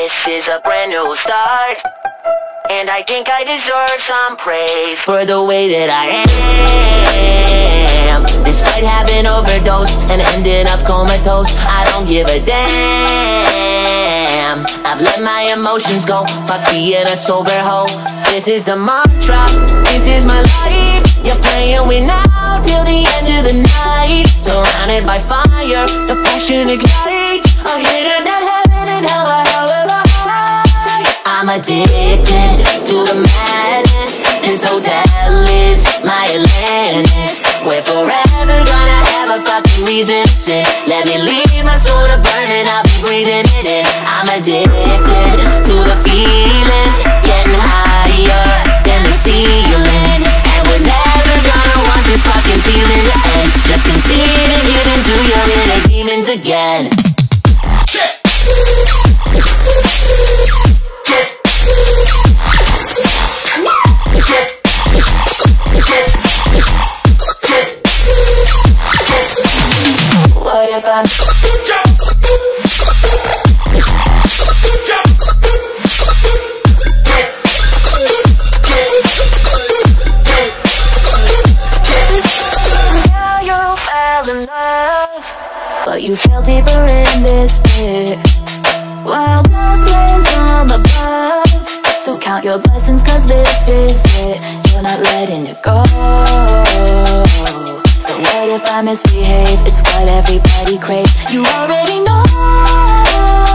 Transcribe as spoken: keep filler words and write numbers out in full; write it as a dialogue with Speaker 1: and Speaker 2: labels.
Speaker 1: This is a brand new start, and I think I deserve some praise for the way that I am. Despite having overdosed and ending up comatose, I don't give a damn. I've let my emotions go, fuck being a sober hoe. This is the mantra, this is my life. You're playing with now till the end of the night. Surrounded by fire, the passion ignites. A hitter that heaven and hell are however high. I'm addicted to the madness. This hotel is my Atlantis. We're forever gonna have a fucking reason to sit. Let me leave my soul to burn and I'll be breathing it in. I'm addicted to the feeling, getting higher than the ceiling. And we're never gonna want this fucking feeling to end. Just concede and give in to your inner demons again. What if I'm yeah, you fell in love, but you fell deeper in this pit, while death lands from above. So count your blessings, cause this is it. You're not letting it go. So what if I misbehave? It's what everybody craves. You already know.